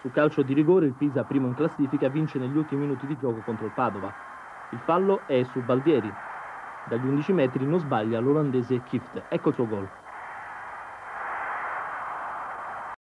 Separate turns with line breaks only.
Su calcio di rigore il Pisa, primo in classifica, vince negli ultimi minuti di gioco contro il Padova. Il fallo è su Baldieri. Dagli 11 metri non sbaglia l'olandese Kift. Ecco il suo gol.